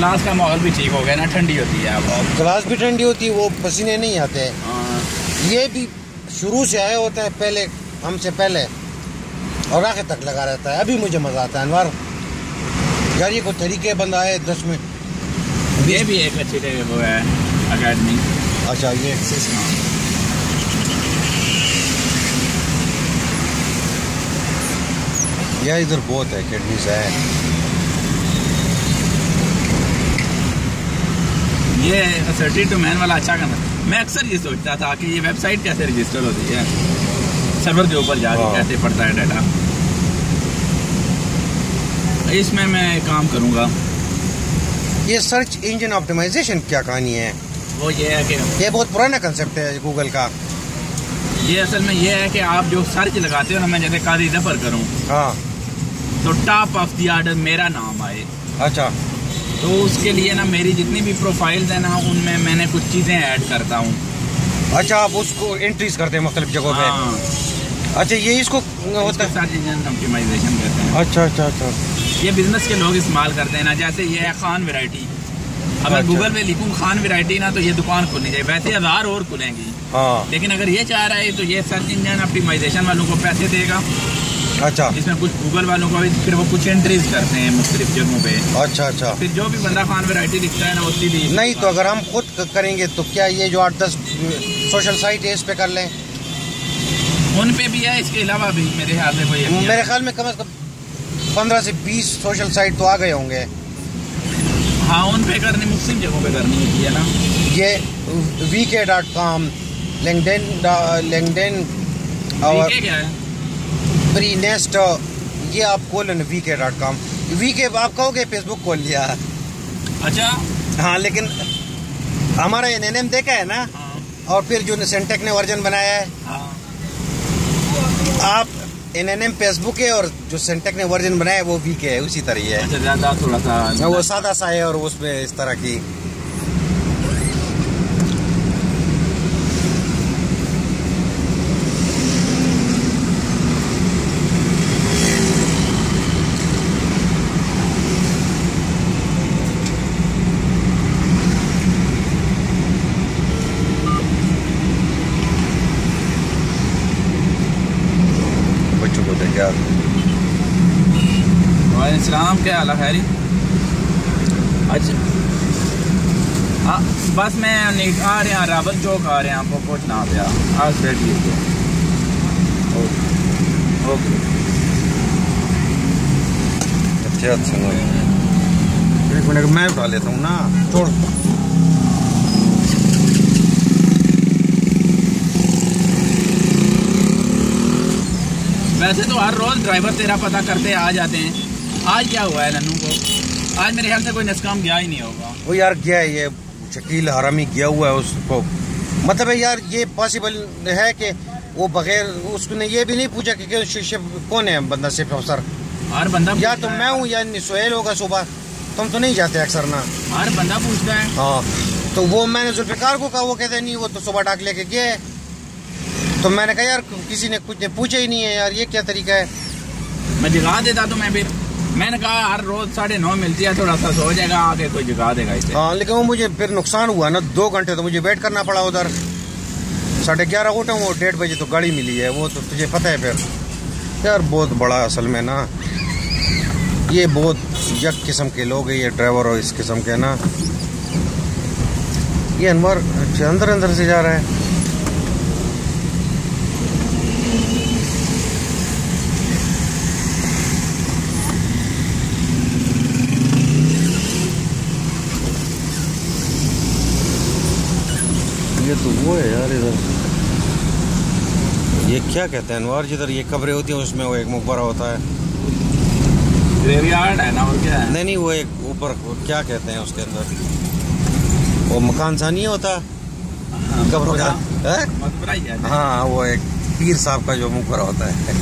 Class का माहौल भी ठीक हो गया ना, ठंडी होती है अब। क्लास भी ठंडी होती है, वो पसीने नहीं आते हैं। ये भी शुरू से आया होता है, पहले हमसे पहले, और आखिर तक लगा रहता है। अभी मुझे मज़ा आता है अनवर यार, ये कोई तरीके बंदा है 10 मिनट। ये भी एक अच्छी वो है अकेडमी। अच्छा, ये यार इधर बहुत है अकेडमीज है। ये असर्टी टू मैन वाला अच्छा करना। मैं अक्सर ये सोचता था कि ये वेबसाइट कैसे रजिस्टर होती है, सर्वर के ऊपर जाके कैसे पड़ता है डाटा। इसमें मैं काम करूँगा। ये सर्च इंजन ऑप्टिमाइजेशन क्या कहानी है? वो ये है कि ये बहुत पुराना कंसेप्ट है गूगल का। ये असल में ये है कि आप जो सर्च लगाते हो ना, मैं जैसे कादी रेफर करूँ, हाँ, तो टॉप ऑफ द ऑर्डर मेरा नाम आए। अच्छा, तो उसके लिए ना मेरी जितनी भी प्रोफाइल्स है ना, उनमें मैंने कुछ चीज़ें ऐड करता हूँ। अच्छा, आप उसको एंट्रीज करते हैं मुख्तलिफ जगहों पे। हाँ। अच्छा, ये इसको होता है सर्च इंजन ऑप्टिमाइजेशन कहते हैं। अच्छा अच्छा अच्छा। ये बिजनेस के लोग इस्तेमाल करते हैं ना, जैसे ये है खान वैरायटी। अब मैं गूगल पे लिखूँ खान वैरायटी ना, तो ये दुकान खुलनी चाहिए। वैसे 1000 और खुलेंगी, हाँ, लेकिन अगर ये चाह रहा है तो ये सर्च इंजन ऑप्टिमाइजेशन वालों को पैसे देगा। अच्छा, इसमें कुछ गूगल वालों को भी फिर वो कुछ एंट्रीज करते हैं मुख्तलिफ जगहों पे। अच्छा अच्छा। फिर जो भी बंदा खान वैरायटी लिखता है ना, वो सीधी। नहीं तो अगर हम खुद करेंगे तो क्या ये जो 8-10 सोशल साइट है इस पे कर लें? उन पे भी है, इसके अलावा भी मेरे ख्याल में कोई है। मेरे ख्याल में कम से कम 15 से 20 सोशल साइट तो आ गए होंगे। हाँ, उन पे करनी, मुख्तलिफ जगहों पे करनी होती है ना। ये vk.com, लिंक्डइन और क्या है प्रीनेस्ट, ये आप खोलो ना vk.com। वीके आप कहोगे फेसबुक खोल लिया। अच्छा, हाँ, लेकिन हमारा NNM देखा है ना। हाँ। और फिर जो सेंटेक ने वर्जन बनाया है, हाँ। आप NNM फेसबुक है और जो सेंटेक ने वर्जन बनाया है वो वीके है, उसी तरह ही है। अच्छा, ज़्यादा थोड़ा सा वो सादा सा है और उसमें इस तरह की। वालेकुम, क्या हाल है? खैरी। अच्छा, हाँ, बस मैं आ रहे हैं, रावल चौक आ रहे हैं, आपको पहुँचना पे आज बैठिए। ओके, अच्छा, एक मिनट मैं उठा लेता हूँ ना, छोड़। वैसे तो हर रोज ड्राइवर तेरा पता करते आ जाते हैं। आज क्या हुआ है नन्नू को? आज मेरे ख्याल से कोई नस्काम गया ही नहीं होगा। वो यार गया है, ये शकील हरामी गया हुआ है उसको। मतलब है यार, ये पॉसिबल है कि वो बगैर उसने ये भी नहीं पूछा कि कौन है बंदा, सिर्फ अफसर। हर बंदा या तो मैं हूँ या सुहेल होगा सुबह। तुम तो नहीं जाते अक्सर ना। हर बंदा पूछता है। हाँ, तो वो मैंने जुल्फिकार को कहा, वो कहते नहीं, वो तो सुबह डाक लेके गया है। तो मैंने कहा यार किसी ने कुछ पूछा ही नहीं है यार, ये क्या तरीका है? मैं जगा देता तो मैंने कहा हर रोज 9:30 मिलती है, थोड़ा सा सो जाएगा, आगे कोई जगा देगा इसे। हाँ, लेकिन वो मुझे फिर नुकसान हुआ ना, 2 घंटे तो मुझे वेट करना पड़ा उधर। 11:30 उठा हूँ, 1:30 बजे तो गाड़ी मिली है। वो तो तुझे पता है फिर यार, बहुत बड़ा असल में ना, ये बहुत यक किस्म के लोग हैं ये ड्राइवर और इस किस्म के ना। ये अनवर अंदर से जा रहा है। ये तो वो है यार, इधर ये क्या कहते हैं अनवर, जिधर ये कब्रें होती हैं उसमें वो एक मकबरा होता है। ग्रेवयार्ड है ना, और क्या है? नहीं, वो एक ऊपर क्या कहते हैं उसके अंदर, वो मकान सा नहीं होता कब्रों का। मकबरा ही है। हाँ, वो एक पीर साहब का जो मकबरा होता है।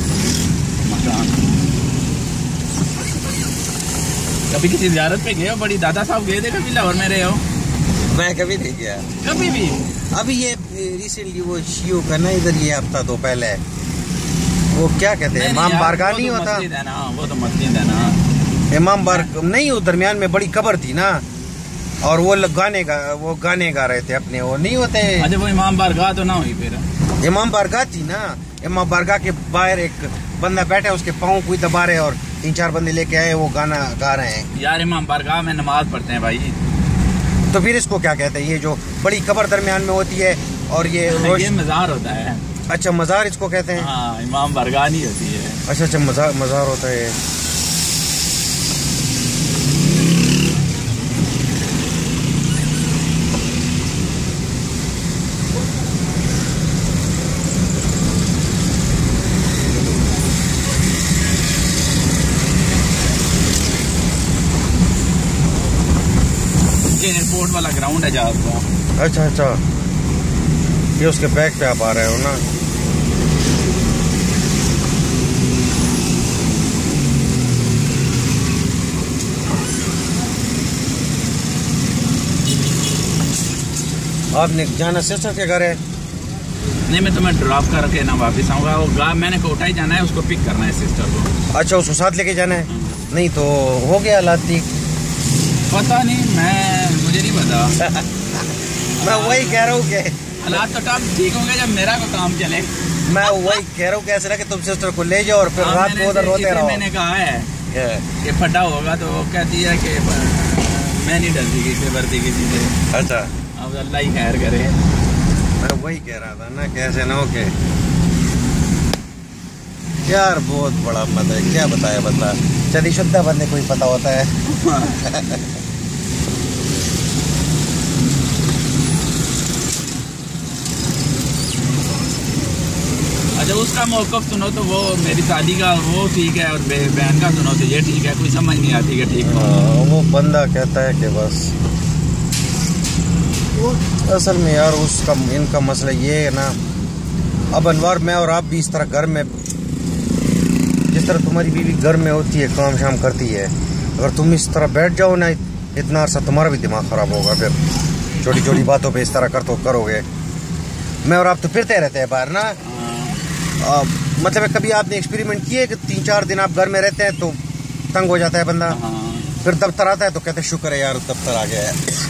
कभी किसी ज़ियारत पे गए हो? बड़ी दादा साहब गए थे कभी लाहौर में रहे हो? मैं कभी नहीं गया, कभी भी। अभी ये रिसेंटली वो शियो का ना, इधर ये हफ्ता तो पहले वो क्या कहते हैं, इमाम बारगाह नहीं होता? वो तो मस्जिद है ना। इमाम बारगाह नहीं, वो दरमियान में बड़ी कब्र थी ना, और वो गाने गा रहे थे अपने, वो नहीं होते। अच्छा वो इमाम बारगाह तो ना हुई फिर? इमाम बारगाह थी ना। इमाम बारगाह के बाहर एक बंदा बैठा, उसके पाँव कोई दबा रहे और 3-4 बंदे लेके आए, वो गाना गा रहे हैं। यार इमाम बारगाह में नमाज पढ़ते हैं भाई। तो फिर इसको क्या कहते हैं? ये जो बड़ी कब्र दरमियान में होती है और ये मज़ार होता है। अच्छा मज़ार इसको कहते हैं। हाँ, इमाम बारगाह नहीं होती है। अच्छा मज़ार होता है। एयरपोर्ट वाला ग्राउंड है जहाज का। अच्छा ये उसके बैक पे आप आ रहे हो ना। आपने जाना सिस्टर के घर है? नहीं, मैं तुम्हें ड्रॉप करके ना वापस आऊँगा। वो मैंने कोटा ही जाना है, उसको पिक करना है सिस्टर को। अच्छा उसको साथ लेके जाना है? नहीं तो हो गया हालात ठीक? पता नहीं, मुझे नहीं पता। मैं वही कह रहा हूँ कि हालात तो तब ठीक होंगे जब मेरा को काम चले। मैं वही कह रहा हूँ कैसे ना कि तुम सिस्टर को ले जाओ और फिर रात को उधर रोते रहो। मैंने कहा है कि फटा होगा तो वो कहती है कि मैं नहीं डरती किसी भरती किसी से। अच्छा अब अल्लाह ही खैर करे। मैं वही कह रहा था ना कैसे ना हो के यार बहुत बड़ा मत है, क्या बताया बंदा। शादीशुदा बंदे को ही पता होता है। अच्छा उसका मौक़िफ़ सुनो तो वो मेरी शादी का वो ठीक है, और बहन का सुनो तो ये ठीक है। कोई समझ नहीं आती कि ठीक है। वो बंदा कहता है कि बस असल में यार उसका इनका मसला ये है ना। अब अनवर मैं और आप भी इस तरह घर में, जिस तरह तुम्हारी बीवी घर में होती है काम शाम करती है, अगर तुम इस तरह बैठ जाओ ना इतना अरसा तुम्हारा भी दिमाग ख़राब होगा। फिर छोटी छोटी बातों पे इस तरह करोगे। मैं और आप तो फिरते रहते हैं बाहर ना। मतलब कभी आपने एक्सपेरिमेंट किए कि 3-4 दिन आप घर में रहते हैं तो तंग हो जाता है बंदा। फिर दफ्तर आता है तो कहते हैं शुक्र है यार दफ्तर आ गया है।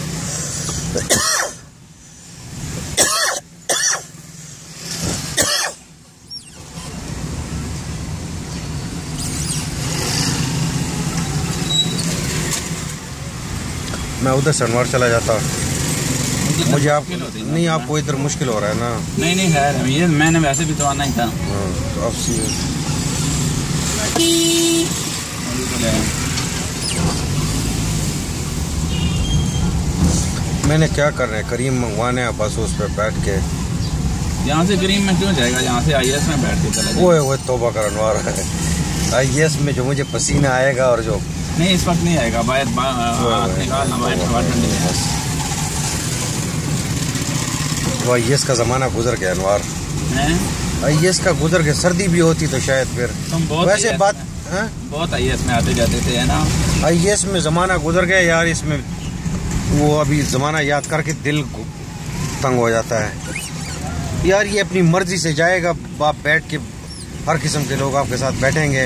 मैं उधर से अनवर चला जाता। मुझे आप नहीं, आपको इधर मुश्किल हो रहा है ना? नहीं है, ये मैंने वैसे भी तो आना ही था। तो अब मैंने क्या करना है, करीम मंगवाने हैं बस उस पर बैठ के। यहाँ से करीम में क्यों जाएगा, यहाँ से IS में बैठ के चला जाएगा। वो तौबा कर अनवर है। IS में जो मुझे पसीना आएगा और जो नहीं इस वक्त नहीं आएगा। बाहर वो IS का ज़माना गुजर गया अनवर। IS का गुजर गया। सर्दी भी होती तो शायद फिर वैसे बात है। बहुत IS में आते जाते थे है ना। IS में ज़माना गुजर गया यार। इसमें वो अभी ज़माना याद करके दिल तंग हो जाता है यार। ये अपनी मर्जी से जाएगा, आप बैठ के हर किस्म के लोग आपके साथ बैठेंगे।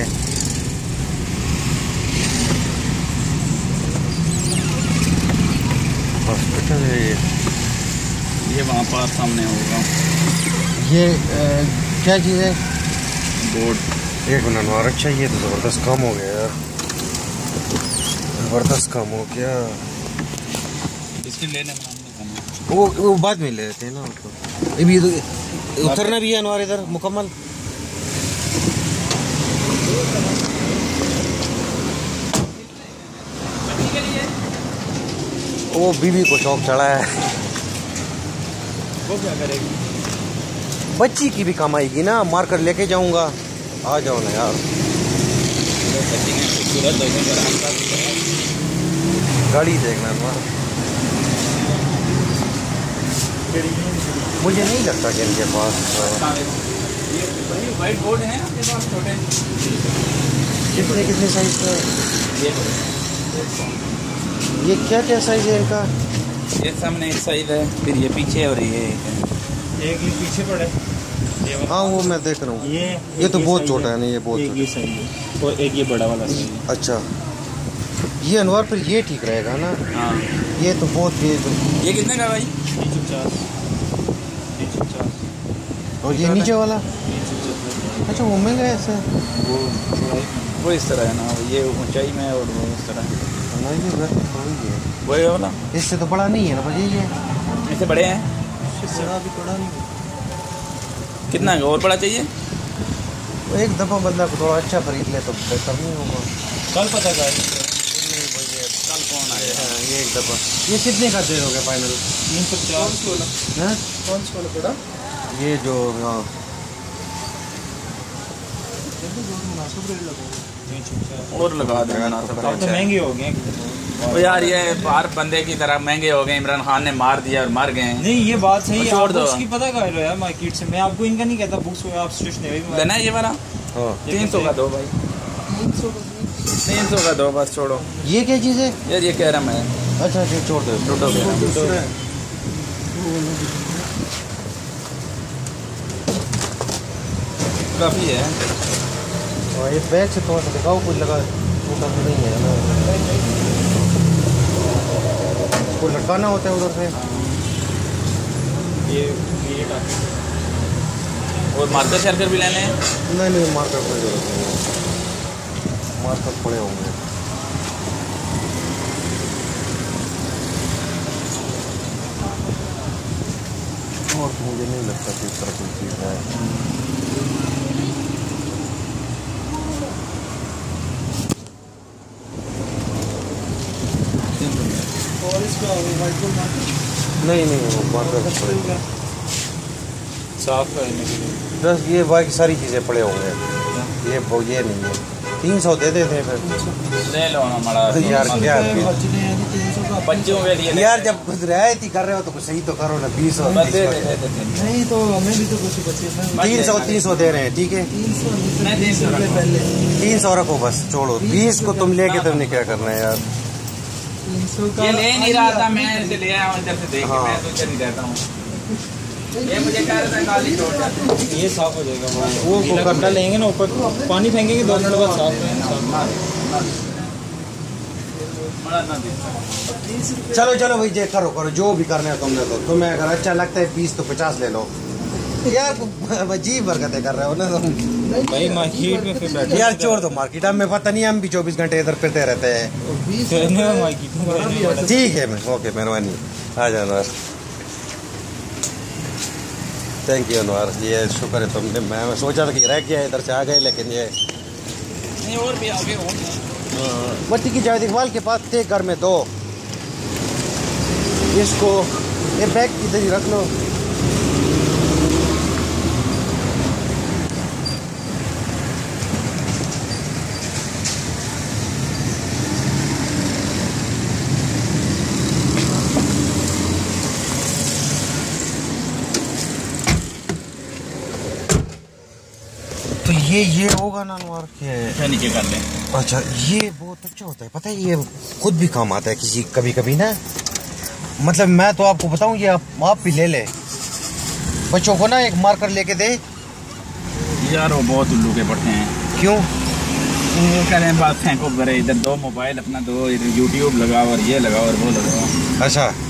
हॉस्पिटल है ये वहाँ पर सामने होगा। ये क्या चीज़ है? बोर्ड। एक मिनट और। अच्छा ये तो ज़बरदस्त काम हो गया यार, ज़बरदस्त काम हो गया। इसके लेने में वो बाद में ले लेते हैं ना उसको। अभी तो उतरना भी है अनवर इधर मुकम्मल। वो बीवी को शौक चढ़ा है। वो क्या करेगी? बच्ची की भी कमाएगी ना, मार्केट लेके जाऊंगा। आ जाओ ना यार। गाड़ी देखना ना। मुझे नहीं लगता कि इनके पास व्हाइट बोर्ड है आपके पास छोटे। कितने साइज का? ये क्या साइज है इनका? ये सामने एक साइज है, फिर ये पीछे और ये एक ही पीछे पड़े। हाँ वो मैं देख रहा हूँ। ये तो बहुत छोटा है ना, ये बहुत ये सही है और एक ये बड़ा वाला सही है। अच्छा ये अनवर फिर ये ठीक रहेगा ना। हाँ ये तो बहुत ये कितने का भाई? 350। और ये नीचे वाला अच्छा वो महंगा है ऐसा। वो इस तरह है ना, ये ऊंचाई में और वो इस तरह है। वही वाला इससे तो बड़ा नहीं है ना भाई, ये इससे बड़े हैं। अभी बड़ा नहीं। कितना और बड़ा चाहिए? एक दफ़ा बंदा को थोड़ा अच्छा खरीद ले तो बेहतर नहीं होगा। कल पता कर कल कौन आया? ये एक दफ़ा ये कितने का दे दोगे फाइनल? 350। कौन सा वाला बड़ा? ये जो और लगा देगा ना, तो महंगे हो गए। तो यार ये हर बंदे की तरह महंगे हो गए। इमरान खान ने मार दिया और मर गए। नहीं ये बात सही है, छोड़ दो उसकी पता कर रहा है मार्केट से। मैं आपको इनका नहीं कहता, बुक्स आप स्टेशनरी में लेना है ये वाला। 300 का दो भाई, 300 का दो बस, छोड़ो। ये क्या चीज़ है यार? ये कैरम है। अच्छा अच्छा छोड़ दो, लूडो काफ़ी है। और ये बैग से थोड़ा सा दिखाओ, कुछ लगा टूटा तो नहीं है ना? इसको लटकाना होता है उधर से। ये और मार्कर शार्कर भी लेने हैं? नहीं मार्कर कोई जरूरत नहीं है, मार्कर पड़े होंगे। और तो मुझे नहीं लगता कि इस तरह कोई चीज़ है। और इसका नहीं वो मार्कर पड़ेगा साफ करने के लिए। बस ये बाकी सारी चीज़ें पड़े होंगे। ये नहीं है। 300 दे देते हैं फिर। ले लो ना हमारा यार क्या बच्चों के लिए यार, जब कुछ रियायत ही कर रहे हो तो कुछ सही तो करो ना। 20 और बस दे दे। नहीं तो हमें भी तो कुछ बचे। 300 दे रहे हैं, ठीक है 300 रखो बस, छोड़ो। 20 को तुम लेके तुमने क्या करना है यार? ये ले नहीं रहा था, मैं इसे ले आया हूँ इधर से देख के। मैं तो इधर ही रहता हूँ। ये मुझे कह रहा था गाली छोड़ जाते हैं। ये साफ हो जाएगा। वो कपड़ा लेंगे ना, ऊपर पानी फेंकेंगे, 2 मिनट बाद साफ चलो भाई, जे करो जो भी करना है तुमने। तो तुम्हें अगर अच्छा लगता है 20 तो 50 ले लो यार। अजीब हरकतें कर रहे हो ना तुम भाई। मार्केट में फिर बैठे यार, छोड़ दो मार्केट। हमें पता नहीं, हम भी 24 घंटे इधर फिरते रहते हैं। ठीक है ओके, मेहरबानी। आ जाओ अनवर। थैंक यू अनवर, ये शुक्र है तुमने। मैं सोचा था कि रह गया इधर से आ गए, लेकिन ये नहीं और भी आगे होंगे। बट्टी की जावेद इकबाल के पास थे घर में 2। इसको ये बैग इधर ही रख लो। तो ये होगा ना अनवर के नीचे कर लें। अच्छा, ये बहुत अच्छा होता है, पता है? ये खुद भी काम आता है किसी कभी ना। मतलब मैं तो आपको बताऊं, ये आप भी ले ले। बच्चों को ना एक मार्कर लेके दे। यार वो बहुत उल्लू के पड़ते हैं। क्यों? वो करें बात फेंको करे इधर। 2 मोबाइल अपना, 2 यूट्यूब लगाओ और ये लगाओ और वो लगाओ। अच्छा